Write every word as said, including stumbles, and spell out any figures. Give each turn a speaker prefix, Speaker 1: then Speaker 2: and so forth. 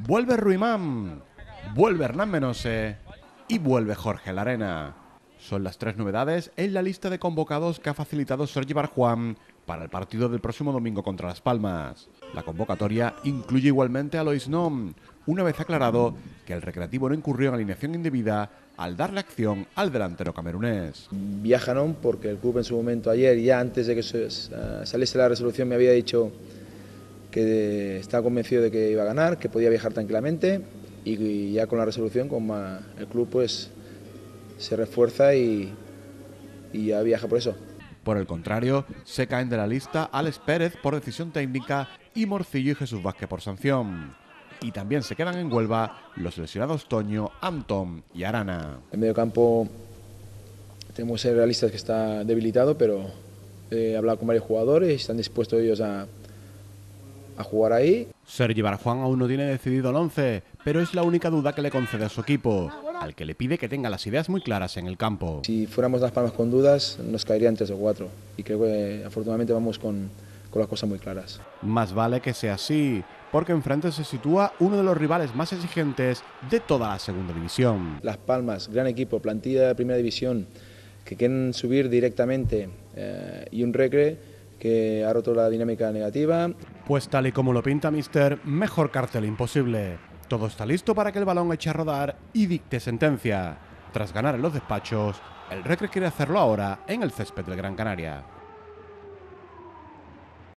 Speaker 1: Vuelve Ruimán, vuelve Hernán Menose y vuelve Jorge Larena. Son las tres novedades en la lista de convocados que ha facilitado Sergi Barjuán para el partido del próximo domingo contra Las Palmas. La convocatoria incluye igualmente a Lois Nom, una vez aclarado que el Recreativo no incurrió en alineación indebida al darle acción al delantero camerunés.
Speaker 2: Viaja Nom porque el club en su momento ayer, ya antes de que saliese la resolución, me había dicho que estaba convencido de que iba a ganar, que podía viajar tranquilamente, y ya con la resolución con el club pues se refuerza y, y ya viaja por eso.
Speaker 1: Por el contrario, se caen de la lista Alex Pérez por decisión técnica y Morcillo y Jesús Vázquez por sanción. Y también se quedan en Huelva los lesionados Toño, Antón y Arana.
Speaker 2: En medio campo tenemos que ser realistas que está debilitado, pero he hablado con varios jugadores y están dispuestos ellos a, a jugar ahí.
Speaker 1: Sergi Barjuán aún no tiene decidido el once, pero es la única duda que le concede a su equipo, al que le pide que tenga las ideas muy claras en el campo.
Speaker 2: Si fuéramos Las Palmas con dudas, nos caerían tres o cuatro, y creo que afortunadamente vamos con, con las cosas muy claras.
Speaker 1: Más vale que sea así, porque enfrente se sitúa uno de los rivales más exigentes de toda la segunda división.
Speaker 2: Las Palmas, gran equipo, plantilla de primera división, que quieren subir directamente, eh, y un Recre que ha roto la dinámica negativa.
Speaker 1: Pues tal y como lo pinta Mister, mejor cartel imposible. Todo está listo para que el balón eche a rodar y dicte sentencia. Tras ganar en los despachos, el Recre quiere hacerlo ahora en el césped del Gran Canaria.